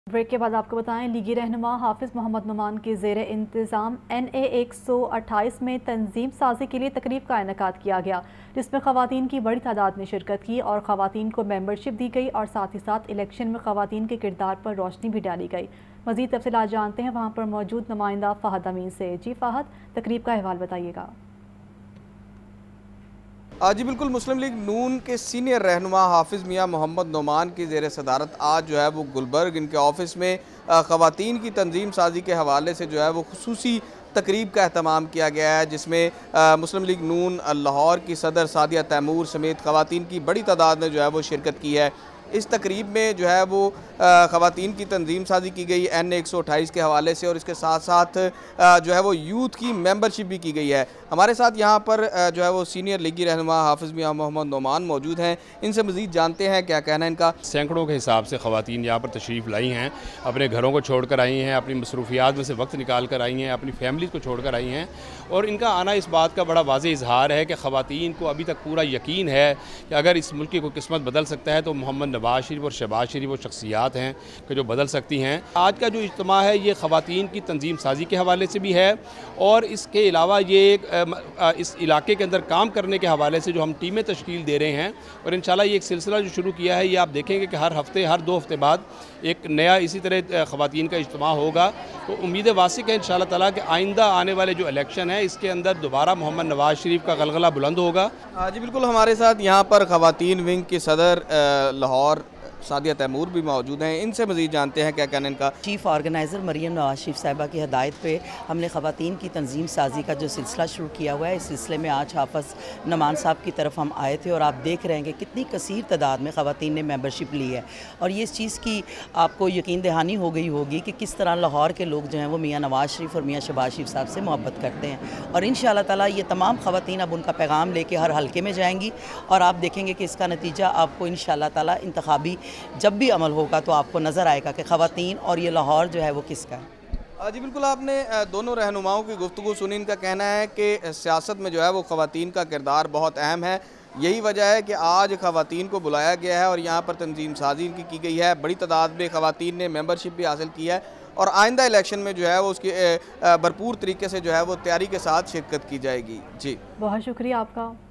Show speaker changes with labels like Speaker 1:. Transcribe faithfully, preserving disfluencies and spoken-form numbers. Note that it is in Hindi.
Speaker 1: ब्रेक के बाद आपको बताएं, लीगी रहनुमा हाफिज मोहम्मद नुमान के ज़ेर इंतज़ाम एन ए एक सौ अट्ठाईस में तंजीम साजी के लिए तकरीब का इनेकाद किया गया, जिसमें ख़वातीन की बड़ी तादाद ने शिरकत की और ख़वातीन को मेंबरशिप दी गई और साथ ही साथ इलेक्शन में ख़वातीन के किरदार पर रोशनी भी डाली गई। मज़ीद तफसीलात जानते हैं वहाँ पर मौजूद नुमाइंदा फ़हद अमीन से। जी फ़हद, तकरीब का अहवाल बताइएगा।
Speaker 2: जी बिल्कुल, मुस्लिम लीग नून के सीनियर रहनुमा हाफिज़ मियाँ मोहम्मद नुमान की ज़ेर सदारत आज जो है वो गुलबर्ग इनके ऑफ़िस में ख़वातीन की तंजीम साजी के हवाले से जो है वो खुसूसी तकरीब का एहतमाम किया गया है, जिसमें मुस्लिम लीग नून लाहौर की सदर सादिया तैमूर समेत ख़वातीन की बड़ी तादाद ने जो है वो शिरकत की है। इस तकरीब में जो है वो ख़वातीन की तंजीम साजी की गई एन एक सौ अट्ठाईस के हवाले से और इसके साथ साथ जो है वो यूथ की मेंबरशिप भी की गई है। हमारे साथ यहाँ पर जो है वो सीनियर लीगी रहनुमा हाफिज़ मियाँ मोहम्मद नुमान मौजूद हैं, इनसे मज़ीद जानते हैं क्या कहना है इनका।
Speaker 3: सैकड़ों के हिसाब से ख़वातीन यहाँ पर तशरीफ़ लाई हैं, अपने घरों को छोड़ कर आई हैं, अपनी मसरूफियात में से वक्त निकाल कर आई हैं, अपनी फैमिली को छोड़ कर आई हैं और इनका आना इस बात का बड़ा वाज़ेह इजहार है कि ख़वातीन को अभी तक पूरा यकीन है कि अगर इस मुल्क की कोई किस्मत बदल सकता है तो मोहम्मद नवाज शरीफ और शहबाज शरीफ वो शख्सियात हैं कि जो बदल सकती हैं। आज का जो इज्तिमा है ये ख़वातीन की तंजीम साजी के हवाले से भी है और इसके अलावा ये एक इस इलाके के अंदर काम करने के हवाले से जो हम टीमें तश्कील दे रहे हैं और इंशाल्लाह ये एक सिलसिला जो शुरू किया है ये आप देखेंगे कि हर हफ्ते हर दो हफ्ते बाद एक नया इसी तरह ख़वातीन का इज्तिमा होगा। तो उम्मीद वासिक है इंशाल्लाह ताला कि आइंदा आने वाले जो इलेक्शन है इसके अंदर दोबारा मोहम्मद नवाज शरीफ का गलगला बुलंद होगा।
Speaker 2: जी बिल्कुल, हमारे साथ यहाँ पर ख़वातीन विंग की सदर लाहौर सादिया तैमूर भी मौजूद हैं, इनसे मज़ीद जानते हैं क्या कहना इनका।
Speaker 4: चीफ़ ऑर्गेनाइज़र मरियम नवाज शरीफ साहिबा की हदायत पे हमने ख़वातीन की तंजीम साजी का जो सिलसिला शुरू किया हुआ है, इस सिलसिले में आज हाफ़िज़ नुमान साहब की तरफ हम आए थे और आप देख रहे हैं कि कितनी कसीर तादाद में ख़वातीन ने मेंबरशिप ली है और ये इस चीज़ की आपको यकीन दहानी हो गई होगी कि किस तरह लाहौर के लोग जो हैं वो मियाँ नवाज शरीफ और मियाँ शहबाज शरीफ साहब से मोहब्बत करते हैं और इंशाअल्लाह ताला ये तमाम ख़वातीन अब उनका पैगाम लेके हर हल्के में जाएंगी और आप देखेंगे कि इसका नतीजा आपको इंशाअल्लाह ताला इंतखाबी जब भी अमल होगा तो आपको नज़र आएगा कि ख़वातीन और ये लाहौर जो है वो किसका है।
Speaker 2: जी बिल्कुल, आपने दोनों रहनुमाओं की गुफ्तगू सुनी। इनका कहना है कि सियासत में जो है वो ख़वातीन का किरदार बहुत अहम है, यही वजह है कि आज ख़वातीन को बुलाया गया है और यहाँ पर तंजीम साजी की, की गई है। बड़ी तादाद में ख़वातीन ने मेंबरशिप भी हासिल की है और आइंदा इलेक्शन में जो है वो उसकी भरपूर तरीके से जो है वो तैयारी के साथ शिरकत की जाएगी। जी
Speaker 1: बहुत शुक्रिया आपका।